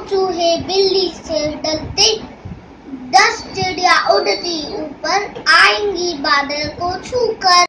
चूहे बिल्ली से डरते, 10 चिड़िया उड़ती ऊपर, आएंगी बादल को छूकर।